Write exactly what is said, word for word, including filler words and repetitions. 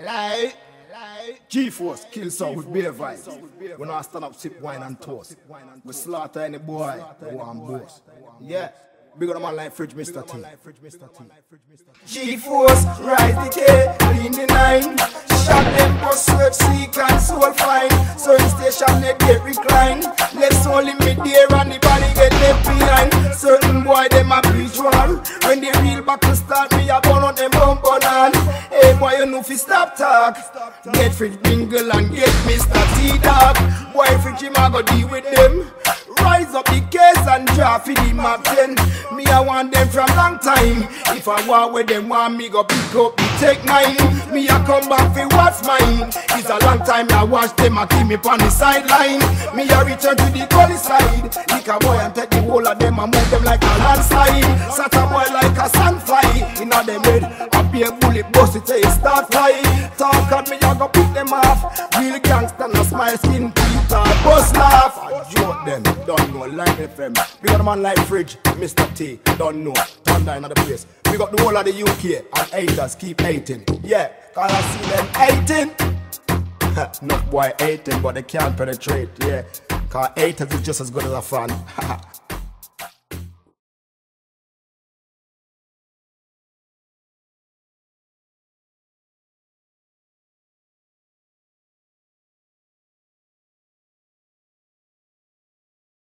Right. G-Force, kill sound with beer vibes. We not stand up, sip wine and toast. We slaughter any boy who want boast. Yeah. Big on the man like Fridge Mister T. G-Force, rise the K, lean the nine. Shot them bus search, seek and soul fine. So in station they get recline. Left only me there and the body get left behind. Certain boy them a preach one. When the real battle start, me a burn on them bump on. Hey boy, you know fi stop talk. Get Fridge Bingle and get Mister T dog. Boy Fridge him a go deal with them. Rise up the case and draw for the map ten. Me I want them from long time. If I want with them want me go pick up the take nine. Me I come back for what's mine. It's a long time I watch them a keep me on the sideline. Me I return to the gully side. Lick a boy and take the whole of them and move them like a landslide. Sat a boy like a sandfly. In a them head I be a bullet bust it till it start fly. Talk at me I go pick them off. Real gangster no smile skin teeth or bust laugh. I joke them. Don't know, like F M. We got a man like Fridge, Mister T. Don't know, Thunder in the place. We got the whole of the U K and haters keep hating. Yeah, cause I see them hating. Not boy hating, but they can't penetrate. Yeah, cause haters is just as good as a fan.